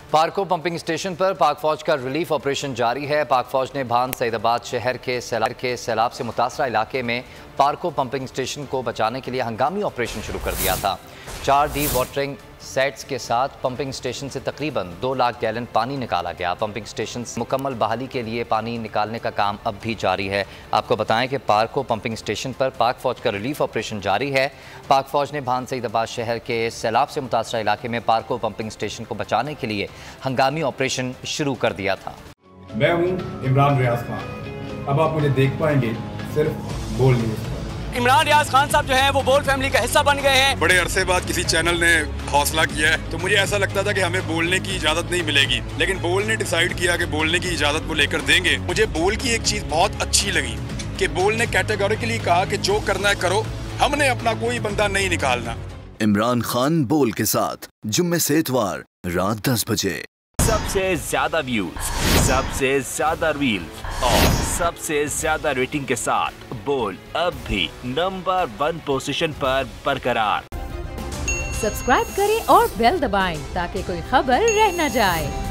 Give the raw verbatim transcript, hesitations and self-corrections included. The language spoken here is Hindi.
पार्को पंपिंग स्टेशन पर पाक फौज का रिलीफ ऑपरेशन जारी है। पाक फौज ने भान सईदाबाद शहर के सैलाब के सैलाब से मुतासरा इलाके में पार्को पंपिंग स्टेशन को बचाने के लिए हंगामी ऑपरेशन शुरू कर दिया था। चार डी वाटरिंग सेट्स के साथ पंपिंग स्टेशन से तकरीबन दो लाख गैलन पानी निकाला गया। पंपिंग स्टेशन से मुकम्मल बहाली के लिए पानी निकालने का काम अब भी जारी है। आपको बताएं कि पार्को पंपिंग स्टेशन पर पाक फौज का रिलीफ ऑपरेशन जारी है। पाक फौज ने भान सईदाबाद शहर के सैलाब से मुतासरा इलाके में पार्को पंपिंग स्टेशन को बचाने के लिए हंगामी ऑपरेशन शुरू कर दिया था। मैं हूं इमरान रियाज खान। अब आप मुझे देख पाएंगे सिर्फ बोल न्यूज़ पर। इमरान रियाज खान साहब जो हैं वो बोल फैमिली का हिस्सा बन गए हैं। बड़े अरसे बाद किसी चैनल ने हौसला किया है, तो मुझे ऐसा लगता था कि हमें बोलने की इजाजत नहीं मिलेगी, लेकिन बोल ने डिसाइड किया कि बोलने की इजाजत वो लेकर देंगे। मुझे बोल की एक चीज बहुत अच्छी लगी कि बोल ने कैटेगोरिकली कहा कि जो करना है करो, हमने अपना कोई बंदा नहीं निकालना। इमरान खान बोल के साथ जुम्मे से इतवार रात दस बजे। सबसे ज्यादा व्यूज, सबसे ज्यादा रील्स और सबसे ज्यादा रेटिंग के साथ बोल अब भी नंबर वन पोजीशन पर बरकरार। सब्सक्राइब करें और बेल दबाएं ताकि कोई खबर रह न जाए।